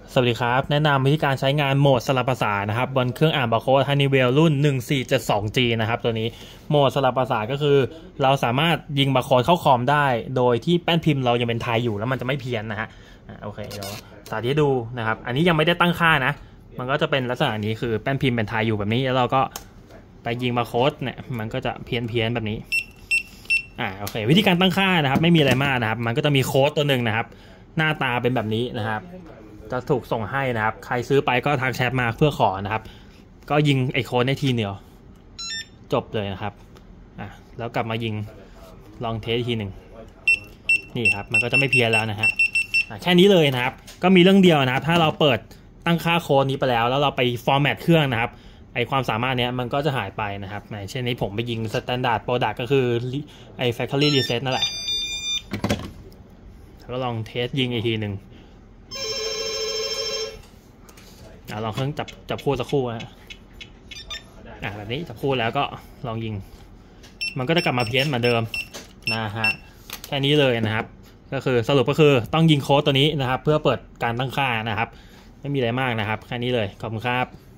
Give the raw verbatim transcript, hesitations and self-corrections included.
สวัสดีครับแนะนำวิธีการใช้งานโหมดสลับภาษานะครับบนเครื่องอ่านบาร์โค้ด Honeywell รุ่น หนึ่งสี่เจ็ดสอง จี นะครับตัวนี้โหมดสลับภาษาก็คือเราสามารถยิงบาร์โค้ดเข้าคอมได้โดยที่แป้นพิมพ์เรายังเป็นไทยอยู่แล้วมันจะไม่เพี้ยนนะฮะโอเคเดี๋ยวสาธิตดูนะครับอันนี้ยังไม่ได้ตั้งค่านะมันก็จะเป็นลักษณะนี้คือแป้นพิมพ์เป็นไทยอยู่แบบนี้แล้วเราก็ไปยิงบาร์โค้ดเนี่ยมันก็จะเพี้ยนเพี้ยนแบบนี้อ่าโอเควิธีการตั้งค่านะครับไม่มีอะไรมากนะครับมันก็จะมีโค้ดตัวหนึ่งนะครับหน้าตาเป็นแบบนี้นะครับจะถูกส่งให้นะครับใครซื้อไปก็ทักแชทมาเพื่อขอนะครับก็ยิงไอโค้ดในทีเดียวจบเลยนะครับอ่ะแล้วกลับมายิงลองเทสทีหนึ่งนี่ครับมันก็จะไม่เพี้ยนแล้วนะฮะแค่นี้เลยนะครับก็มีเรื่องเดียวนะครับถ้าเราเปิดตั้งค่าโค้ดนี้ไปแล้วแล้วเราไปฟอร์แมตเครื่องนะครับไอความสามารถเนี้ยมันก็จะหายไปนะครับเช่นนี้ผมไปยิง Standard Product ก็คือไอ Factory Reset นั่นแหละก็ลองเทสยิงอีกทีหนึ่งลองเครื่องจับจับคู่สักคู่นะอ่ะแบบนี้จับคู่แล้วก็ลองยิงมันก็จะกลับมาเพี้ยนเหมือนเดิมนะฮะแค่นี้เลยนะครับก็คือสรุปก็คือต้องยิงโค้ดตัวนี้นะครับเพื่อเปิดการตั้งค่านะครับไม่มีอะไรมากนะครับแค่นี้เลยขอบคุณครับ